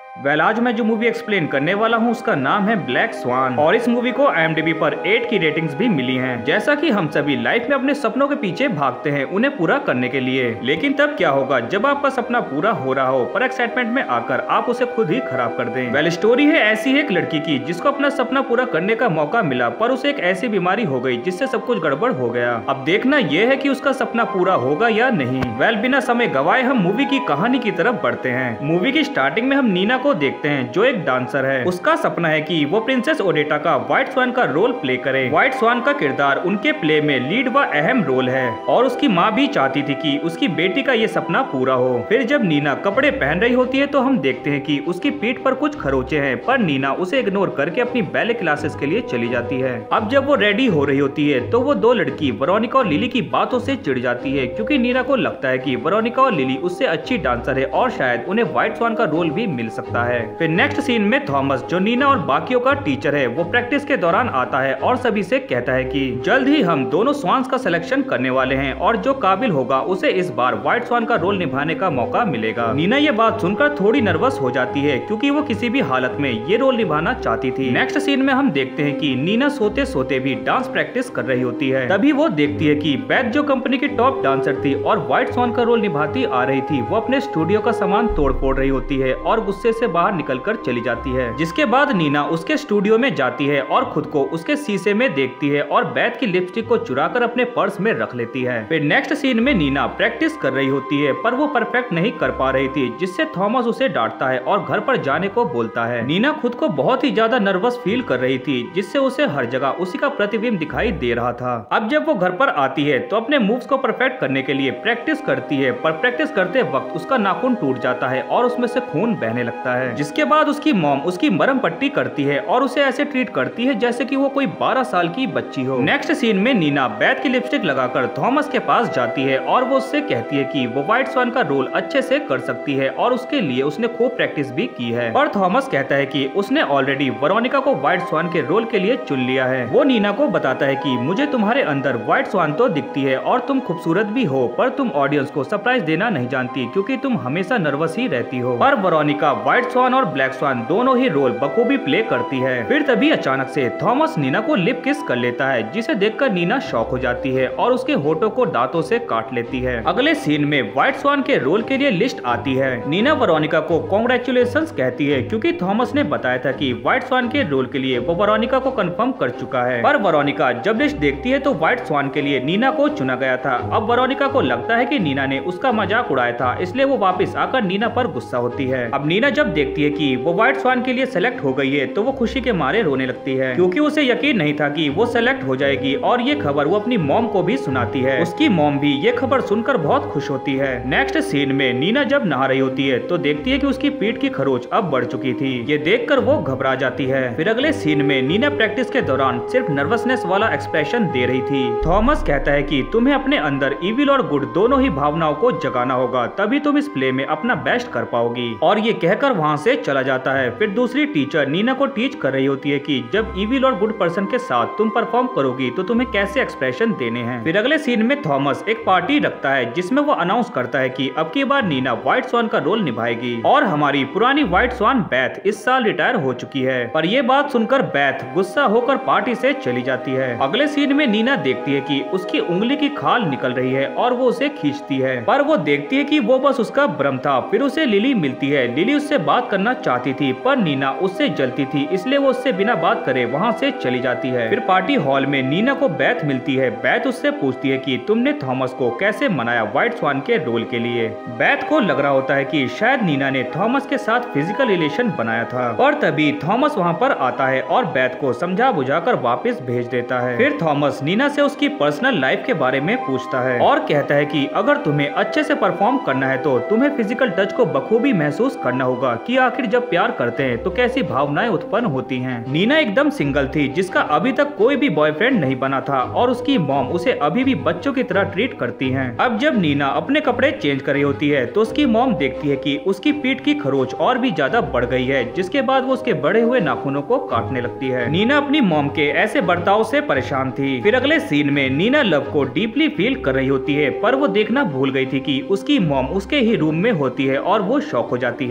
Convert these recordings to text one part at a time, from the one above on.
आज मैं जो मूवी एक्सप्लेन करने वाला हूँ उसका नाम है ब्लैक स्वान और इस मूवी को IMDb पर 8 की रेटिंग्स भी मिली हैं। जैसा कि हम सभी लाइफ में अपने सपनों के पीछे भागते हैं उन्हें पूरा करने के लिए, लेकिन तब क्या होगा जब आपका सपना पूरा हो रहा हो पर एक्साइटमेंट में आकर आप उसे खुद ही खराब कर दें। वेल स्टोरी है ऐसी एक लड़की की जिसको अपना सपना पूरा करने का मौका मिला पर उसे एक ऐसी बीमारी हो गई जिससे सब कुछ गड़बड़ हो गया। अब देखना यह है कि उसका सपना पूरा होगा या नहीं। वेल बिना समय गवाए हम मूवी की कहानी की तरफ बढ़ते हैं। मूवी की स्टार्टिंग में हम नीना को देखते हैं जो एक डांसर है। उसका सपना है कि वो प्रिंसेस ओडेटा का व्हाइट स्वान का रोल प्ले करे। व्हाइट स्वान का किरदार उनके प्ले में लीड व अहम रोल है और उसकी माँ भी चाहती थी कि उसकी बेटी का ये सपना पूरा हो। फिर जब नीना कपड़े पहन रही होती है तो हम देखते हैं कि उसकी पीठ पर कुछ खरोचे हैं पर नीना उसे इग्नोर करके अपनी बैले क्लासेस के लिए चली जाती है। अब जब वो रेडी हो रही होती है तो वो दो लड़की वेरोनिका और लिली की बातों से चिढ़ जाती है क्योंकि नीना को लगता है कि वेरोनिका और लिली उससे अच्छी डांसर है और शायद उन्हें व्हाइट स्वान का रोल भी मिल सकता है। फिर नेक्स्ट सीन में थॉमस जो नीना और बाकियों का टीचर है वो प्रैक्टिस के दौरान आता है और सभी से कहता है कि जल्द ही हम दोनों स्वान्स का सिलेक्शन करने वाले हैं और जो काबिल होगा उसे इस बार व्हाइट स्वान का रोल निभाने का मौका मिलेगा। नीना ये बात सुनकर थोड़ी नर्वस हो जाती है क्योंकि वो किसी भी हालत में ये रोल निभाना चाहती थी। नेक्स्ट सीन में हम देखते हैं कि नीना सोते सोते भी डांस प्रैक्टिस कर रही होती है। तभी वो देखती है कि बेथ जो कंपनी की टॉप डांसर थी और व्हाइट स्वान का रोल निभाती आ रही थी वो अपने स्टूडियो का सामान तोड़ फोड़ रही होती है और गुस्से से बाहर निकल कर चली जाती है। जिसके बाद नीना उसके स्टूडियो में जाती है और खुद को उसके शीशे में देखती है और बेथ की लिपस्टिक को चुराकर अपने पर्स में रख लेती है। फिर नेक्स्ट सीन में नीना प्रैक्टिस कर रही होती है पर वो परफेक्ट नहीं कर पा रही थी जिससे थॉमस उसे डांटता है और घर पर जाने को बोलता है। नीना खुद को बहुत ही ज्यादा नर्वस फील कर रही थी जिससे उसे हर जगह उसी का प्रतिबिंब दिखाई दे रहा था। अब जब वो घर पर आती है तो अपने मूव्स को परफेक्ट करने के लिए प्रैक्टिस करती है पर प्रैक्टिस करते वक्त उसका नाखून टूट जाता है और उसमें से खून बहने लगता है। जिसके बाद उसकी मॉम उसकी मरहम पट्टी करती है और उसे ऐसे ट्रीट करती है जैसे कि वो कोई 12 साल की बच्ची हो। नेक्स्ट सीन में नीना बेथ की लिपस्टिक लगाकर थॉमस के पास जाती है और वो उससे कहती है कि वो व्हाइट स्वान का रोल अच्छे से कर सकती है और उसके लिए उसने खूब प्रैक्टिस भी की है। और थॉमस कहता है कि उसने ऑलरेडी वेरोनिका को व्हाइट स्वान के रोल के लिए चुन लिया है। वो नीना को बताता है कि मुझे तुम्हारे अंदर व्हाइट स्वान तो दिखती है और तुम खूबसूरत भी हो पर तुम ऑडियंस को सरप्राइज देना नहीं जानती क्योंकि तुम हमेशा नर्वस ही रहती हो। पर वेरोनिका व्हाइट स्वान और ब्लैक स्वान दोनों ही रोल बखूबी प्ले करती है। फिर तभी अचानक से थॉमस नीना को लिप किस कर लेता है जिसे देखकर नीना शॉक हो जाती है और उसके होठों को दांतों से काट लेती है। अगले सीन में व्हाइट स्वान के रोल के लिए लिस्ट आती है। नीना वेरोनिका को कांग्रेचुलेशंस कहती है क्योंकि थॉमस ने बताया था कि व्हाइट स्वान के रोल के लिए वो वेरोनिका को कंफर्म कर चुका है। पर वेरोनिका जब लिस्ट देखती है तो व्हाइट स्वान के लिए नीना को चुना गया था। अब वेरोनिका को लगता है कि नीना ने उसका मजाक उड़ाया था इसलिए वो वापस आकर नीना पर गुस्सा होती है। अब नीना जब देखती है कि वो व्हाइट स्वान के लिए सेलेक्ट हो गई है तो वो खुशी के मारे रोने लगती है क्योंकि उसे यकीन नहीं था कि वो सेलेक्ट हो जाएगी और ये खबर वो अपनी मॉम को भी सुनाती है। उसकी मॉम भी ये खबर सुनकर बहुत खुश होती है। नेक्स्ट सीन में नीना जब नहा रही होती है तो देखती है कि उसकी पीठ की खरोच अब बढ़ चुकी थी। ये देखकर वो घबरा जाती है। फिर अगले सीन में नीना प्रैक्टिस के दौरान सिर्फ नर्वसनेस वाला एक्सप्रेशन दे रही थी। थॉमस कहता है कि तुम्हें अपने अंदर इविल और गुड दोनों ही भावनाओं को जगाना होगा तभी तुम इस प्ले में अपना बेस्ट कर पाओगी और ये कहकर वहाँ से चला जाता है। फिर दूसरी टीचर नीना को टीच कर रही होती है कि जब इविल और गुड पर्सन के साथ तुम परफॉर्म करोगी तो तुम्हें कैसे एक्सप्रेशन देने हैं। फिर अगले सीन में थॉमस एक पार्टी रखता है जिसमें वो अनाउंस करता है कि अब की बार नीना व्हाइट स्वान का रोल निभाएगी और हमारी पुरानी व्हाइट स्वान बेथ इस साल रिटायर हो चुकी है। पर ये बात सुनकर बेथ गुस्सा होकर पार्टी से चली जाती है। अगले सीन में नीना देखती है कि उसकी उंगली की खाल निकल रही है और वो उसे खींचती है पर वो देखती है कि वो बस उसका भ्रम था। फिर उसे लिली मिलती है। लिली उससे बात करना चाहती थी पर नीना उससे जलती थी इसलिए वो उससे बिना बात करे वहाँ से चली जाती है। फिर पार्टी हॉल में नीना को बेथ मिलती है। बेथ उससे पूछती है कि तुमने थॉमस को कैसे मनाया व्हाइट स्वान के रोल के लिए। बेथ को लग रहा होता है कि शायद नीना ने थॉमस के साथ फिजिकल रिलेशन बनाया था और तभी थॉमस वहाँ पर आता है और बेथ को समझा बुझाकर वापस भेज देता है। फिर थॉमस नीना से उसकी पर्सनल लाइफ के बारे में पूछता है और कहता है कि अगर तुम्हें अच्छे से परफॉर्म करना है तो तुम्हें फिजिकल टच को बखूबी महसूस करना होगा कि आखिर जब प्यार करते हैं तो कैसी भावनाएं उत्पन्न होती हैं। नीना एकदम सिंगल थी जिसका अभी तक कोई भी बॉयफ्रेंड नहीं बना था और उसकी मॉम उसे अभी भी बच्चों की तरह ट्रीट करती हैं। अब जब नीना अपने कपड़े चेंज कर रही होती है तो उसकी मॉम देखती है कि उसकी पीठ की खरोच और भी ज्यादा बढ़ गई है जिसके बाद वो उसके बढ़े हुए नाखूनों को काटने लगती है। नीना अपनी मॉम के ऐसे बर्ताव से परेशान थी। फिर अगले सीन में नीना लव को डीपली फील कर रही होती है पर वो देखना भूल गई थी कि उसकी मॉम उसके ही रूम में होती है और वो शॉक हो जाती है। फिर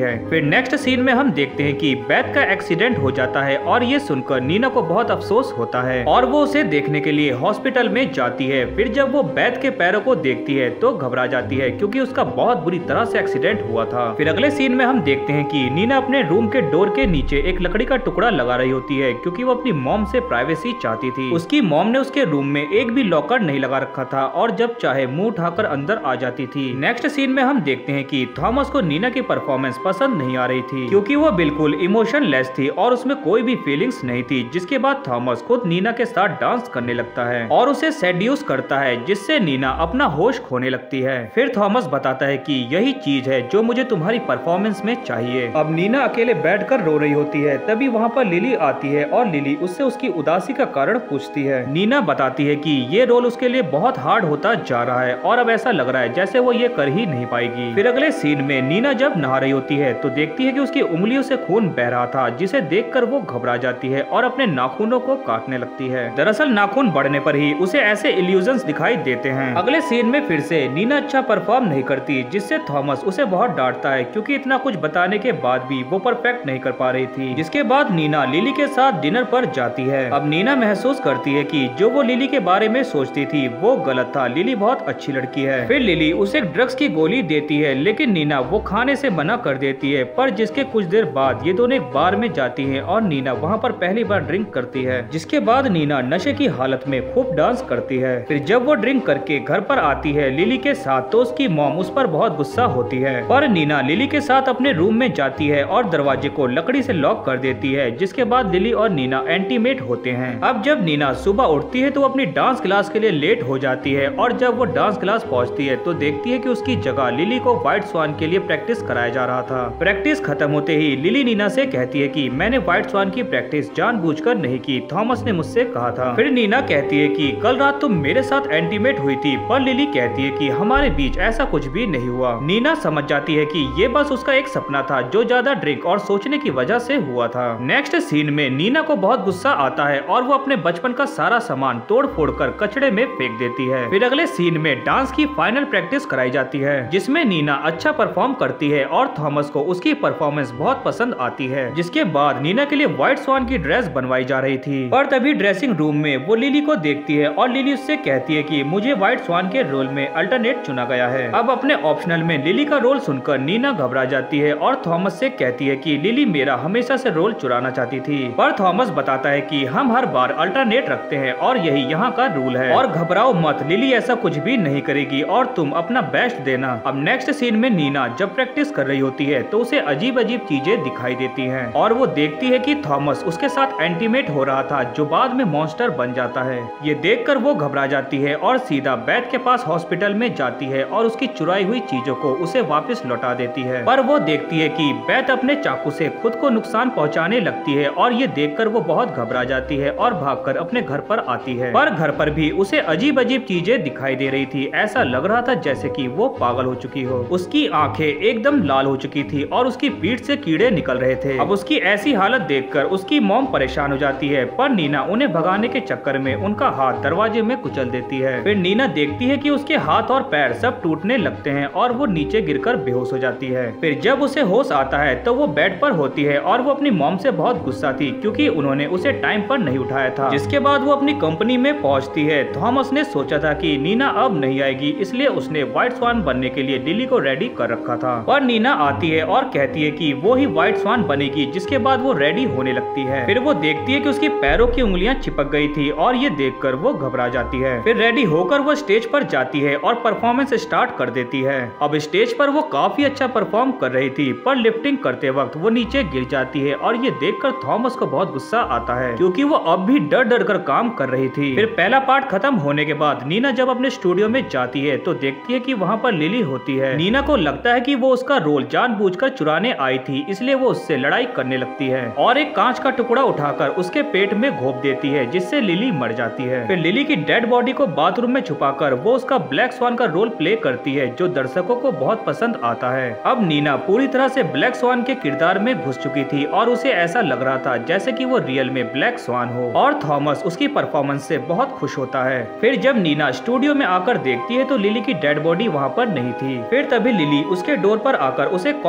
नेक्स्ट सीन में हम देखते हैं कि बेथ का एक्सीडेंट हो जाता है और ये सुनकर नीना को बहुत अफसोस होता है और वो उसे देखने के लिए हॉस्पिटल में जाती है। फिर जब वो बेथ के पैरों को देखती है तो घबरा जाती है क्योंकि उसका बहुत बुरी तरह से एक्सीडेंट हुआ था। फिर अगले सीन में हम देखते हैं कि नीना अपने रूम के डोर के नीचे एक लकड़ी का टुकड़ा लगा रही होती है क्योंकि वो अपनी मॉम से प्राइवेसी चाहती थी। उसकी मॉम ने उसके रूम में एक भी लॉकर नहीं लगा रखा था और जब चाहे मुंह उठाकर अंदर आ जाती थी। नेक्स्ट सीन में हम देखते हैं कि थॉमस को नीना की परफॉर्मेंस पसंद नहीं आ रही थी क्योंकि वो बिल्कुल इमोशनलेस थी और उसमें कोई भी फीलिंग्स नहीं थी। जिसके बाद थॉमस खुद नीना के साथ डांस करने लगता है और उसे सेड्यूस करता है जिससे नीना अपना होश खोने लगती है। फिर थॉमस बताता है कि यही चीज है जो मुझे तुम्हारी परफॉर्मेंस में चाहिए। अब नीना अकेले बैठकर रो रही होती है, तभी वहाँ पर लिली आती है और लिली उससे उसकी उदासी का कारण पूछती है। नीना बताती है कि ये रोल उसके लिए बहुत हार्ड होता जा रहा है और अब ऐसा लग रहा है जैसे वो ये कर ही नहीं पाएगी। फिर अगले सीन में नीना जब नहा रही होती है तो देखती है कि उसकी उंगलियों से खून बह रहा था, जिसे देखकर वो घबरा जाती है और अपने नाखूनों को काटने लगती है। दरअसल नाखून बढ़ने पर ही उसे ऐसे इल्यूजन्स दिखाई देते हैं। अगले सीन में फिर से नीना अच्छा परफॉर्म नहीं करती, जिससे थॉमस उसे बहुत डांटता है क्योंकि इतना कुछ बताने के बाद भी वो परफेक्ट नहीं कर पा रही थी। जिसके बाद नीना लिली के साथ डिनर पर जाती है। अब नीना महसूस करती है कि जो वो लिली के बारे में सोचती थी वो गलत था। लिली बहुत अच्छी लड़की है। फिर लिली उसे ड्रग्स की गोली देती है लेकिन नीना वो खाने से मना कर देती है। पर जिसके कुछ देर बाद ये दोनों एक बार में जाती हैं और नीना वहाँ पर पहली बार ड्रिंक करती है। जिसके बाद नीना नशे की हालत में खूब डांस करती है। फिर जब वो ड्रिंक करके घर पर आती है लिली के साथ तो उसकी मॉम उस पर बहुत गुस्सा होती है। पर नीना लिली के साथ अपने रूम में जाती है और दरवाजे को लकड़ी से लॉक कर देती है। जिसके बाद लिली और नीना एंटीमेट होते हैं। अब जब नीना सुबह उठती है तो अपनी डांस क्लास के लिए लेट हो जाती है और जब वो डांस क्लास पहुंचती है तो देखती है कि उसकी जगह लिली को व्हाइट स्वान के लिए प्रैक्टिस कराया जा रहा था। प्रैक्टिस खत्म होते ही लिली नीना से कहती है कि मैंने व्हाइट स्वान की प्रैक्टिस जानबूझकर नहीं की, थॉमस ने मुझसे कहा था। फिर नीना कहती है कि कल रात तुम मेरे साथ एंटीमेट हुई थी, पर लिली कहती है कि हमारे बीच ऐसा कुछ भी नहीं हुआ। नीना समझ जाती है कि ये बस उसका एक सपना था जो ज्यादा ड्रिंक और सोचने की वजह से हुआ था। नेक्स्ट सीन में नीना को बहुत गुस्सा आता है और वो अपने बचपन का सारा सामान तोड़ फोड़ कर कचड़े में फेंक देती है। फिर अगले सीन में डांस की फाइनल प्रैक्टिस कराई जाती है जिसमें नीना अच्छा परफॉर्म करती है और थॉमस को उसकी परफॉर्मेंस बहुत पसंद आती है। जिसके बाद नीना के लिए व्हाइट स्वान की ड्रेस बनवाई जा रही थी। पर तभी ड्रेसिंग रूम में वो लिली को देखती है और लिली उससे कहती है कि मुझे व्हाइट स्वान के रोल में अल्टरनेट चुना गया है। अब अपने ऑप्शनल में लिली का रोल सुनकर नीना घबरा जाती है और थॉमस से कहती है कि लिली मेरा हमेशा से रोल चुराना चाहती थी। पर थॉमस बताता है कि हम हर बार अल्टरनेट रखते हैं और यही यहाँ का रूल है और घबराओ मत, लिली ऐसा कुछ भी नहीं करेगी और तुम अपना बेस्ट देना। अब नेक्स्ट सीन में नीना जब प्रैक्टिस कर रही होती है तो उसे अजीब अजीब चीजें दिखाई देती हैं और वो देखती है कि थॉमस उसके साथ एंटीमेट हो रहा था जो बाद में मॉन्स्टर बन जाता है। ये देखकर वो घबरा जाती है और सीधा बेथ के पास हॉस्पिटल में जाती है और उसकी चुराई हुई चीजों को उसे वापस लौटा देती है। पर वो देखती है कि बेथ अपने चाकू से खुद को नुकसान पहुंचाने लगती है और ये देखकर वो बहुत घबरा जाती है और भागकर अपने घर पर आती है। पर घर पर भी उसे अजीब अजीब चीजें दिखाई दे रही थी। ऐसा लग रहा था जैसे कि वो पागल हो चुकी हो। उसकी आंखें एकदम लाल हो चुकी थी और उसकी पीठ से कीड़े निकल रहे थे। अब उसकी ऐसी हालत देखकर उसकी मॉम परेशान हो जाती है पर नीना उन्हें भगाने के चक्कर में उनका हाथ दरवाजे में कुचल देती है। फिर नीना देखती है कि उसके हाथ और पैर सब टूटने लगते हैं और वो नीचे गिरकर बेहोश हो जाती है। फिर जब उसे होश आता है तो वो बेड पर होती है और वो अपनी मॉम से बहुत गुस्सा थी क्योंकि उन्होंने उसे टाइम पर नहीं उठाया था। जिसके बाद वो अपनी कंपनी में पहुंचती है। थॉमस ने सोचा था कि नीना अब नहीं आएगी, इसलिए उसने व्हाइट स्वान बनने के लिए लिली को रेडी कर रखा था। पर नीना आती है और कहती है कि वो ही व्हाइट स्वान बनेगी। जिसके बाद वो रेडी होने लगती है। फिर वो देखती है कि उसकी पैरों की उंगलियां चिपक गई थी और ये देखकर वो घबरा जाती है। फिर रेडी होकर वो स्टेज पर जाती है और परफॉर्मेंस स्टार्ट कर देती है। अब स्टेज पर वो काफी अच्छा परफॉर्म कर रही थी पर लिफ्टिंग करते वक्त वो नीचे गिर जाती है और ये देखकर थॉमस को बहुत गुस्सा आता है क्योंकि वो अब भी डर डर कर काम कर रही थी। फिर पहला पार्ट खत्म होने के बाद नीना जब अपने स्टूडियो में जाती है तो देखती है कि वहाँ पर लिली होती है। नीना को लगता है कि वो उसका रोल जानबूझकर चुराने आई थी, इसलिए वो उससे लड़ाई करने लगती है और एक कांच का टुकड़ा उठाकर उसके पेट में घोंप देती है जिससे लिली मर जाती है। फिर लिली की डेड बॉडी को बाथरूम में छुपाकर वो उसका ब्लैक स्वान का रोल प्ले करती है जो दर्शकों को बहुत पसंद आता है। अब नीना पूरी तरह से ब्लैक स्वान के किरदार में घुस चुकी थी और उसे ऐसा लग रहा था जैसे कि वो रियल में ब्लैक स्वान हो और थॉमस उसकी परफॉर्मेंस से बहुत खुश होता है। फिर जब नीना स्टूडियो में आकर देखती है तो लिली की डेड बॉडी वहाँ पर नहीं थी। फिर तभी लिली उसके डोर पर आकर उसे कॉन्ग्रेचुलेशन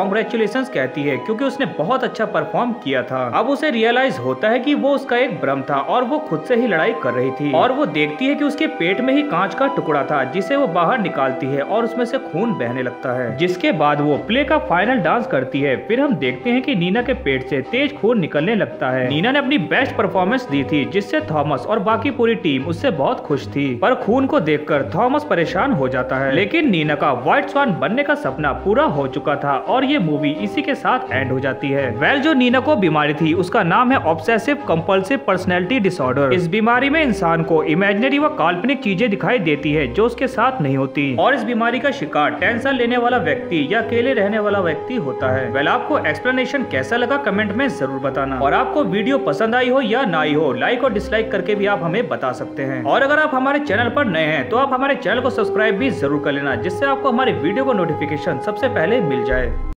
कंग्रेचुलेशन कहती है क्योंकि उसने बहुत अच्छा परफॉर्म किया था। अब उसे रियलाइज होता है कि वो उसका एक भ्रम था और वो खुद से ही लड़ाई कर रही थी, और वो देखती है कि उसके पेट में ही कांच का टुकड़ा था जिसे वो बाहर निकालती है और उसमें से खून बहने लगता है। जिसके बाद वो प्ले का फाइनल डांस करती है। फिर हम देखते हैं कि नीना के पेट से तेज खून निकलने लगता है। नीना ने अपनी बेस्ट परफॉर्मेंस दी थी जिससे थॉमस और बाकी पूरी टीम उससे बहुत खुश थी, पर खून को देखकर थॉमस परेशान हो जाता है। लेकिन नीना का व्हाइट स्वान बनने का सपना पूरा हो चुका था और ये मूवी इसी के साथ एंड हो जाती है। वेल, जो नीना को बीमारी थी उसका नाम है ऑब्सेसिव कंपल्सिव पर्सनैलिटी डिसऑर्डर। इस बीमारी में इंसान को इमेजिनरी व काल्पनिक चीजें दिखाई देती है जो उसके साथ नहीं होती, और इस बीमारी का शिकार टेंशन लेने वाला व्यक्ति या अकेले रहने वाला व्यक्ति होता है। वेल, आपको एक्सप्लेनेशन कैसा लगा कमेंट में जरूर बताना, और आपको वीडियो पसंद आई हो या ना आई हो लाइक और डिसलाइक करके भी आप हमें बता सकते हैं। और अगर आप हमारे चैनल पर नए हैं तो आप हमारे चैनल को सब्सक्राइब भी जरूर कर लेना, जिससे आपको हमारे वीडियो को नोटिफिकेशन सबसे पहले मिल जाए।